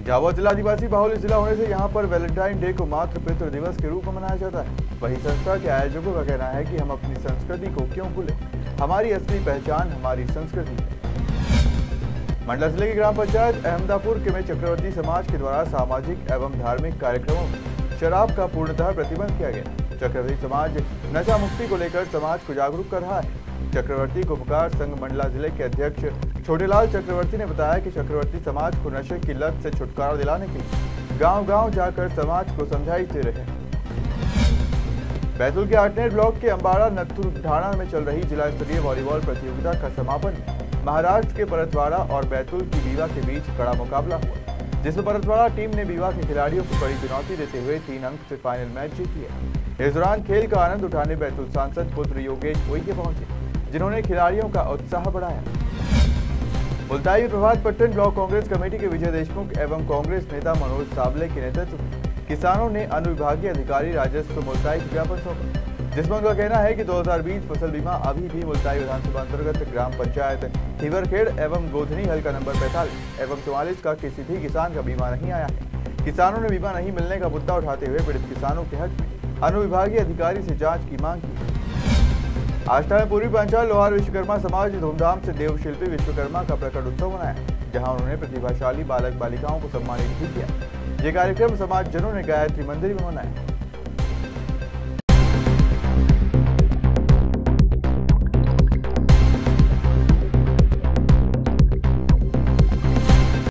झाबुआ जिला आदिवासी बाहुल्य जिला होने से यहां पर वैलेंटाइन डे को मातृ पितृ दिवस के रूप में मनाया जाता है। वहीं संस्था के आयोजकों का कहना है कि हम अपनी संस्कृति को क्यों भूलें, हमारी असली पहचान हमारी संस्कृति है। मंडला जिले की ग्राम पंचायत अहमदापुर के में चक्रवर्ती समाज के द्वारा सामाजिक एवं धार्मिक कार्यक्रमों में शराब का पूर्णतः प्रतिबंध किया गया। चक्रवर्ती समाज नशा मुक्ति को लेकर समाज को जागरूक कर रहा है। चक्रवर्ती गोपकार संघ मंडला जिले के अध्यक्ष छोटेलाल चक्रवर्ती ने बताया कि चक्रवर्ती समाज को नशे की लत से छुटकारा दिलाने के लिए गांव-गांव जाकर समाज को समझाइश दे रहे हैं। बैतूल के आटनेर ब्लॉक के अंबाड़ा नत्थु ढाणा में चल रही जिला स्तरीय वॉलीबॉल प्रतियोगिता का समापन महाराष्ट्र के परतवाड़ा और बैतूल की बीवा के बीच कड़ा मुकाबला हुआ, जिसमें परतवाड़ा टीम ने बीवा के खिलाड़ियों को बड़ी चुनौती देते हुए 3 अंक से फाइनल मैच जीत लिया। इस दौरान खेल का आनंद उठाने बैतूल सांसद पुत्र योगेश उइके पहुंचे, जिन्होंने खिलाड़ियों का उत्साह बढ़ाया। मुल्ताई प्रभात पट्टन ब्लॉक कांग्रेस कमेटी के विजय देशमुख एवं कांग्रेस नेता मनोज साबले के नेतृत्व में किसानों ने अनुविभागीय अधिकारी राजस्व मुल्ताई को ज्ञापन सौंपा, जिसमें उनका कहना है कि 2020 फसल बीमा अभी भी मुल्ताई विधानसभा अंतर्गत ग्राम पंचायत हिवरखेड़ एवं गोधनी हल्का नंबर 45 एवं 44 का किसी भी किसान का बीमा नहीं आया है। किसानों ने बीमा नहीं मिलने का मुद्दा उठाते हुए पीड़ित किसानों के हक में अनुविभागीय अधिकारी से जांच की मांग की। आष्टा में पूर्वी पांचाल लोहार विश्वकर्मा समाज ने धूमधाम से देवशिल्पी विश्वकर्मा का प्रकट उत्सव मनाया, जहां उन्होंने प्रतिभाशाली बालक बालिकाओं को सम्मानित भी किया। ये कार्यक्रम समाजजनों ने गायत्री मंदिर में मनाया।